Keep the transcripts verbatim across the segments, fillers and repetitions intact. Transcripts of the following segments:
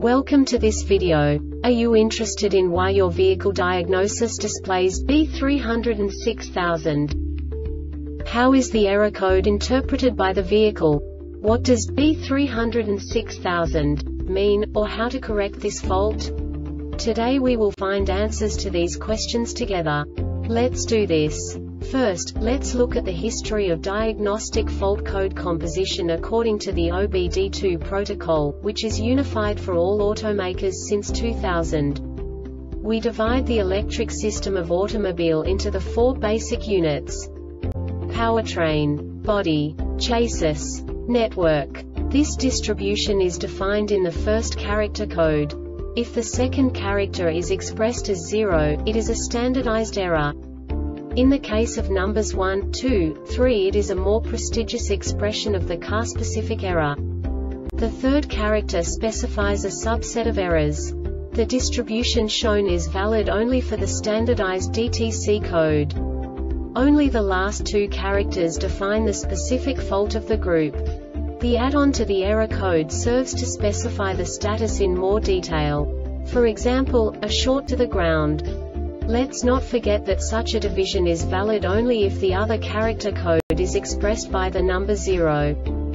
Welcome to this video. Are you interested in why your vehicle diagnosis displays B three oh six thousand? How is the error code interpreted by the vehicle? What does B three oh six thousand mean, or how to correct this fault? Today we will find answers to these questions together. Let's do this. First, let's look at the history of diagnostic fault code composition according to the O B D two protocol, which is unified for all automakers since two thousand. We divide the electric system of automobile into the four basic units: powertrain, body, chassis, network. This distribution is defined in the first character code. If the second character is expressed as zero, it is a standardized error. In the case of numbers one, two, three, it is a more prestigious expression of the car-specific error. The third character specifies a subset of errors. The distribution shown is valid only for the standardized D T C code. Only the last two characters define the specific fault of the group. The add-on to the error code serves to specify the status in more detail. For example, a short to the ground. Let's not forget that such a division is valid only if the other character code is expressed by the number zero.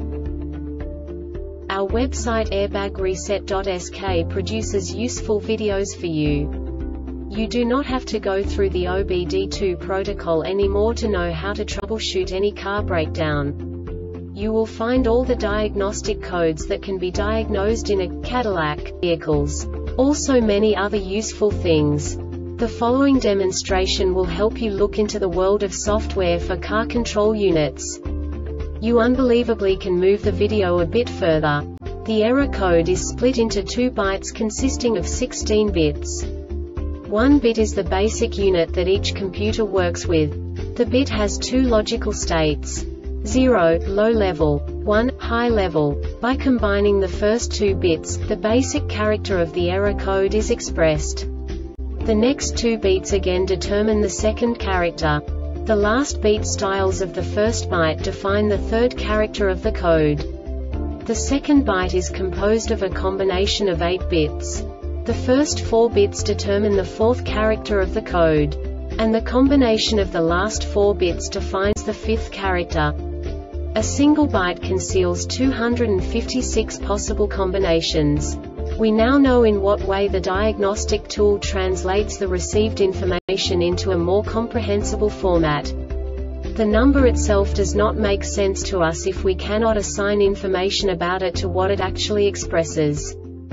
Our website airbag reset dot S K produces useful videos for you. You do not have to go through the O B D two protocol anymore to know how to troubleshoot any car breakdown. You will find all the diagnostic codes that can be diagnosed in a Cadillac vehicles. Also many other useful things. The following demonstration will help you look into the world of software for car control units. You unbelievably can move the video a bit further. The error code is split into two bytes consisting of sixteen bits. One bit is the basic unit that each computer works with. The bit has two logical states: zero, low level, one, high level. By combining the first two bits, the basic character of the error code is expressed. The next two beats again determine the second character. The last beat styles of the first byte define the third character of the code. The second byte is composed of a combination of eight bits. The first four bits determine the fourth character of the code. And the combination of the last four bits defines the fifth character. A single byte conceals two hundred fifty-six possible combinations. We now know in what way the diagnostic tool translates the received information into a more comprehensible format. The number itself does not make sense to us if we cannot assign information about it to what it actually expresses.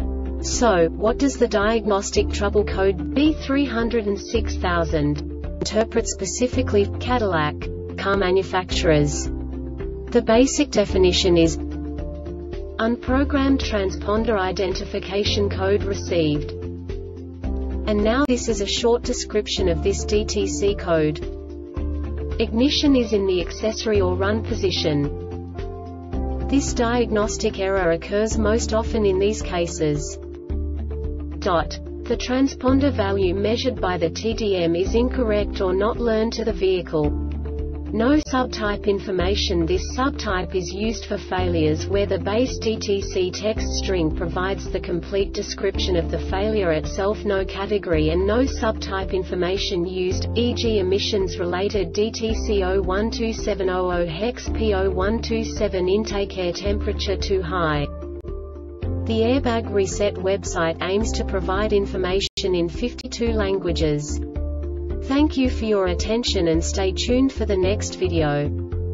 So, what does the diagnostic trouble code B three oh six thousand interpret specifically for Cadillac car manufacturers? The basic definition is unprogrammed transponder identification code received. And now this is a short description of this D T C code. Ignition is in the accessory or run position. This diagnostic error occurs most often in these cases. Dot. The transponder value measured by the T D M is incorrect or not learned to the vehicle. No subtype information. This subtype is used for failures where the base D T C text string provides the complete description of the failure itself. No category and no subtype information used, for example emissions related D T C zero one two seven zero zero hex P zero one two seven intake air temperature too high. The Airbag Reset website aims to provide information in fifty-two languages. Thank you for your attention and stay tuned for the next video.